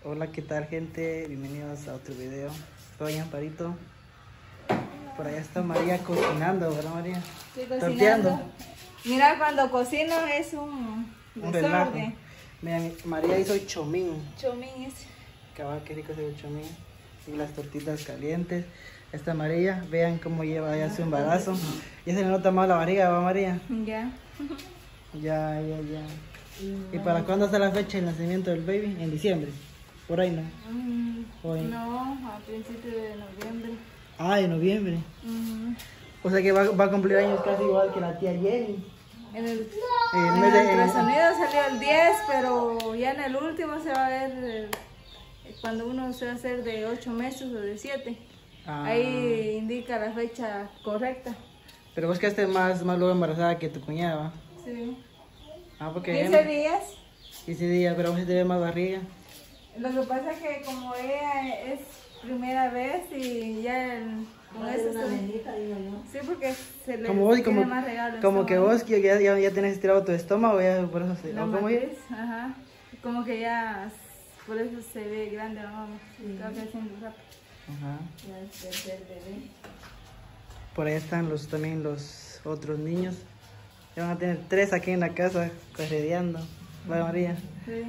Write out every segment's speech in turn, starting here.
Hola, ¿qué tal, gente? Bienvenidos a otro video. Soy Amparito. Por allá está María cocinando, ¿verdad, María? Estoy cocinando. Torteando. Mira, cuando cocino es un relajo. desorden. Miren, María hizo chomín. Chomín es. Cabal, qué rico es el chomín. Y las tortitas calientes. Esta María, vean cómo lleva ya su embarazo. Ya se le nota más la barriga, ¿va, María? Ya. Ya. ¿Y para cuándo está la fecha de nacimiento del baby? En diciembre. Por ahí, ¿no? Hoy. No, a principios de noviembre. Ah, de noviembre. O sea que va a cumplir años casi igual que la tía Jenny. En el mes de- ultrasonido salió el 10, pero ya en el último se va a ver cuando uno se va a hacer de 8 meses o de 7. Ah. Ahí indica la fecha correcta. Pero vos quedaste más luego embarazada que tu cuñada, ¿va? Sí. Ah, porque 15 días. 15 días, pero vos te ve más barriga. Lo que pasa es que como ella es primera vez y ya con eso una nenita, digo yo. sí, porque se le Como vos, tiene más regalo. como que vos que ya tenés estirado tu estómago, ya por eso se... La ¿o cómo es? matriz, ajá. Como que ya por eso se ve grande la mamá. Estaba creciendo rápido. Ajá. Ya es tercer bebé. Por ahí están también los otros niños. Ya van a tener 3 aquí en la casa, corredeando. ¿Va, María? Sí.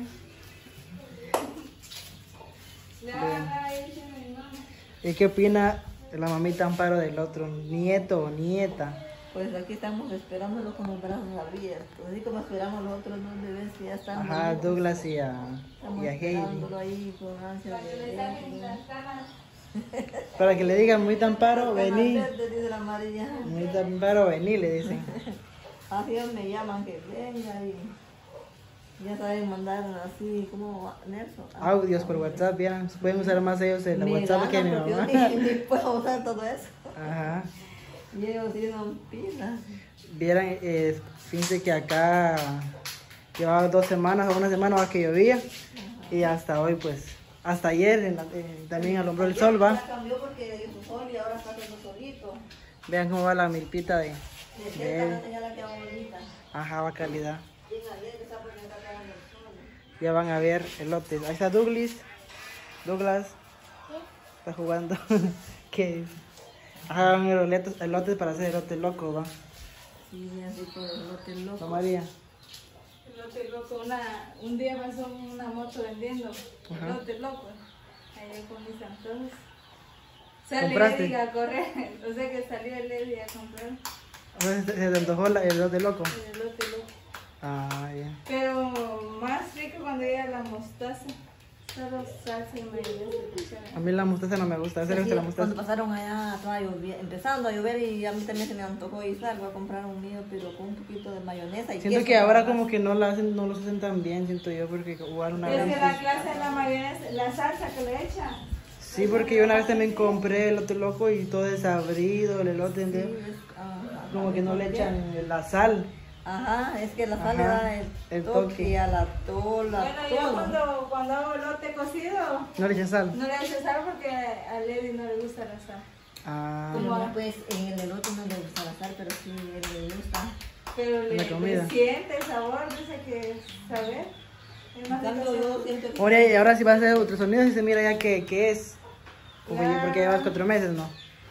¿Y qué opina la mamita Amparo del otro nieto o nieta? Pues aquí estamos esperándolo con los brazos abiertos. Así como esperamos los otros dos bebés que ya están. Ajá, vivos. Douglas y a Heidi. Esperándolo ahí con ansia de ver. Para que le digan, muy Amparo, vení. Dice la María. Muy Amparo, vení, le dicen. Así me llaman que venga y ya saben mandar así como Nelson. Audios por WhatsApp, vieran. Pueden usar más ellos en la WhatsApp que mi porque mamá. yo ni puedo usar todo eso. Ajá. Y ellos sí son pilas. Vieran, fíjense que acá llevaba 2 semanas o una semana más que llovía. Y hasta hoy, pues, hasta ayer también alumbró el sol, va. Ya cambió porque hizo sol y ahora está haciendo solito. Vean cómo va la milpita de Esta ya la queda bonita. ajá, va calidad. Bien alegre, está porque está pegando el sol. Ya van a ver elotes. Ahí está Douglas. Está jugando. ¿Qué es? Ajá, van elotes para hacer elote loco, va. Sí, así por el lote ¿Va, loco. María? Lote loco, un día pasó una moto vendiendo Ajá. lote loco. Allá con mis antojos. Salí ¿Compraste? a correr. O sea que salió el Eddie a comprar ¿Se te antojó el elote loco? el lote loco. Ah, ya. Pero más rico cuando llega la mostaza. Solo salsa y mayonesa. A mí la mostaza no me gusta. ¿A Sí, le gusta la cuando mostaza? pasaron allá, estaba empezando a llover y a mí también se me antojó y salgo a comprar un mío, pero con un poquito de mayonesa y Siento queso que ahora nada más. como que no los hacen tan bien, siento yo, porque igual una Es vez... que la clase de la mayonesa, la salsa que le echan. Sí, porque yo una vez también compré elote loco y todo desabrido, el elote, Sí, ¿entiendes? ajá, Como que no le echan la sal. Ajá, es que la sal le Ajá, da el el toque. toque a la tola, Bueno, yo todo. cuando hago elote cocido, No le echan sal. no le echo sal porque a Lady no le gusta la sal. Ah, Pero no, pues en el elote no le gusta la sal, pero sí le gusta. Pero La comida. le siente el sabor, dice que saber. Es más En cambio, rico yo siento que ahora, y ahora sí va a hacer ultrasonido y se mira ya qué es. Porque Ya. llevas 4 meses, ¿no?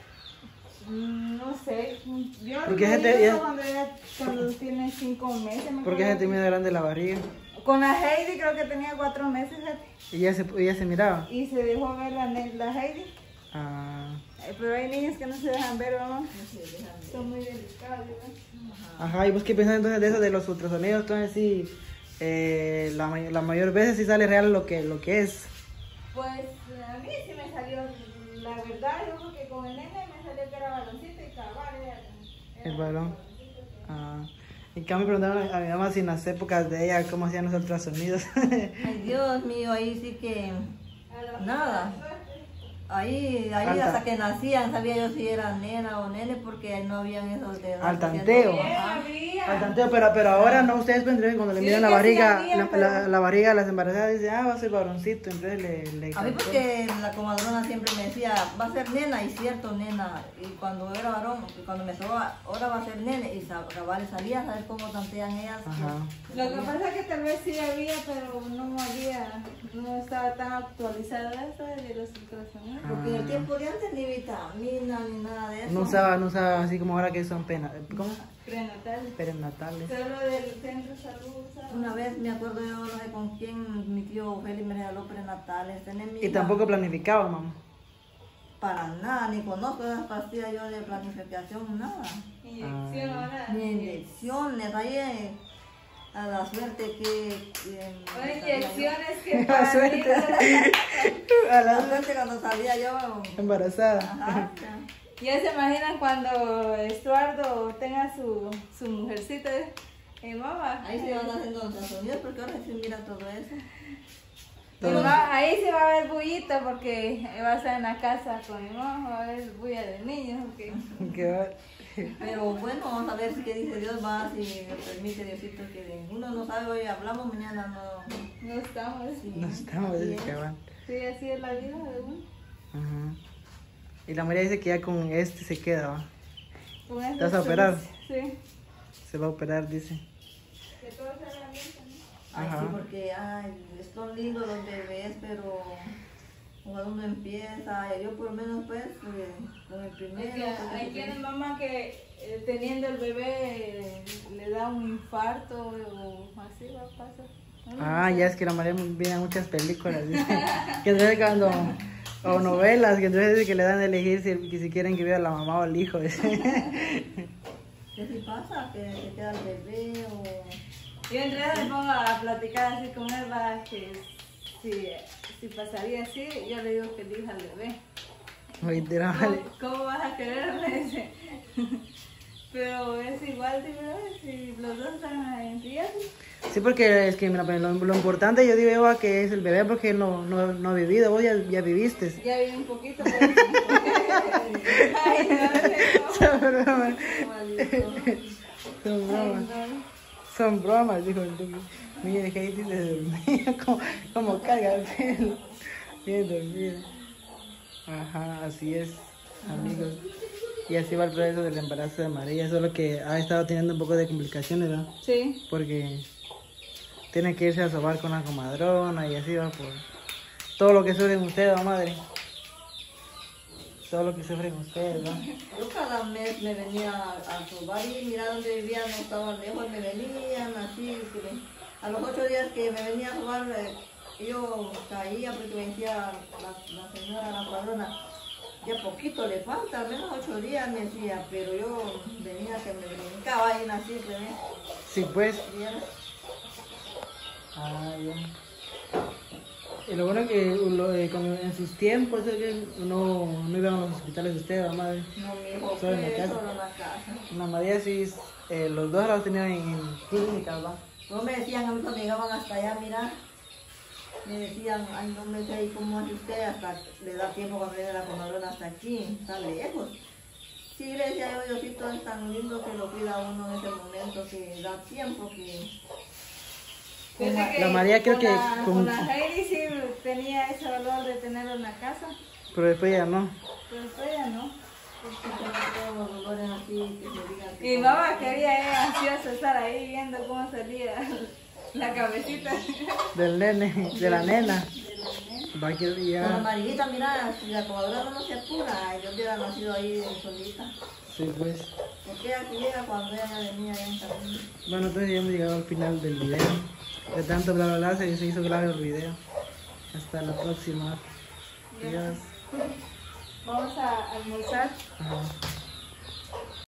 No sé, yo ¿Por qué no gente- digo ya- cuando tiene 5 meses. me Porque acuerdo. se te mira grande la barriga. Con la Heidi creo que tenía 4 meses Y ya se miraba. y se dejó ver la Heidi. Ah, Pero hay niños que no se dejan ver, ¿no? Son muy delicados, ¿no? ajá, ¿y vos qué pensás entonces de eso de los ultrasonidos? Entonces sí, la mayor veces sí sale real lo que es. Pues a mí sí me salió, la verdad, yo porque con el nene me salió que era baloncito y cabal era El balón. Ah. En cambio me preguntaron a mi mamá si en las épocas de ella cómo hacían los ultrasonidos. ay Dios mío, ahí sí que nada. Ahí Alta. hasta que nacían sabía yo si era nena o nene porque no habían esos de edad. Al tanteo. Ajá. Al tanteo, pero ahora no, ustedes vendrían cuando le Sí, miran la que sí barriga, había, pero- la barriga de las embarazadas, dice, ah, va a ser varoncito, entonces le A mí porque la comadrona siempre me decía, va a ser nena, y cierto, nena. Y cuando era varón, y cuando me soba, ahora va a ser nene, y cabales salía, ¿sabes cómo tantean ellas? Ajá. Lo que pasa es que tal vez sí había, pero no estaba tan actualizado eso de los ultrasonidos. Porque en el tiempo de antes ni vitamina ni nada de eso. No usaba así como ahora que son ¿cómo? Prenatal. Perinatales. Solo del centro de salud usaba. Una vez me acuerdo yo, no sé con quién, mi tío Félix me regaló prenatales. Tenés mi Y hija. tampoco planificaba, mamá. Para nada, ni conozco esas pastillas yo de planificación, nada. Inyección ahora. Ni inyecciones, ahí a la suerte que... Bueno, inyecciones que La para suerte. A la suerte cuando salía yo... Embarazada. Ajá, Ya se imaginan cuando Estuardo tenga su mujercita. Mamá. ahí se van haciendo los sonidos porque ahora se mira todo eso. Ahí se va a ver bullita porque va a estar en la casa con mi mamá, va a ver bulla de niños. Okay. Qué va- Pero bueno, vamos a ver si qué dice Dios, va, si me permite Diosito que uno no sabe, hoy hablamos, mañana no. No estamos. Sí, No estamos así de es. cabal. Sí, así es la vida de uno. Ajá. Y la María dice que ya con este se queda, ¿va? Con esto ¿Te vas a operar? Sí. Se va a operar, dice. Que todo salga bien también. Ay, Ajá. sí, porque son lindos los bebés, pero cuando uno empieza, yo por lo menos pues, con el primero. Porque pues, hay quienes mamá que teniendo el bebé le da un infarto o así va a pasar. Ah, ya es que la María viene a muchas películas, dice. Que entonces cuando... O novelas, que entonces dice que le dan a elegir si quieren que viva la mamá o el hijo, dice. ¿Qué si pasa? Que se queda el bebé o... Yo entre ellas me pongo a platicar así con él, va, que si pasaría así, yo le digo que elija al bebé. Literal. ¿Cómo vas a querer? Me dice. Pero es igual, ¿verdad? Si los dos están en riesgo. Sí, porque es que mira, pues, lo importante yo digo yo, que es el bebé porque él no ha vivido, vos ya viviste. Ya vi un poquito, pero... Ay, no, Son bromas, Maldito. son bromas, no. son bromas, dijo el Duque. Mira, que ahí dice, como carga el pelo, bien dormido. Ajá, así es, amigos. Y así va el proceso del embarazo de María, solo que ha estado teniendo un poco de complicaciones, ¿verdad? Sí. Porque tiene que irse a sobar con la comadrona y así va por todo lo que sufren ustedes, ¿va, madre? Todo lo que sufren ustedes, ¿va? Yo cada mes me venía a sobar y mira donde vivía, no estaba lejos, me venían así. A los 8 días que me venía a sobar, yo caía porque me decía la señora, la padrona, ya poquito le falta, al menos 8 días me decía, pero yo venía que me brincaba ahí en la silla, ¿eh? Sí, pues. ¿Vieron? Ah, bien. Y lo bueno es que en sus tiempos es que no iban a los hospitales de ustedes, ¿va, madre? No, mi hijo, Solo en la fue casa. solo en la casa. La María sí, los dos los tenían en clínicas, ¿va? No me decían a mí cuando llegaban hasta allá, mira, me decían, ay, no me sé cómo hace usted, hasta le da tiempo cuando viene la comadrona hasta aquí, está lejos. Sí, le decía yo, Diosito es tan lindo que lo cuida uno en ese momento, que da tiempo, que... Fíjate La María creo que con la Heidi sí tenía ese valor de tenerlo en la casa, pero después ya no. pero después ya no. Porque todos los dolores así, que se digan que... Mi mamá quería ansiosa estar ahí viendo cómo salía la cabecita Del nene, de la nena. Va que Con la ya. amarillita, mira, si la comadrona no se apura, yo hubiera nacido ahí solita. Sí, pues. Porque aquí llega cuando ella venía ya en camino. Bueno, entonces ya hemos llegado al final del video. De tanto bla bla bla se hizo largo el video. Hasta la próxima. Adiós. Vamos a almorzar. Ajá.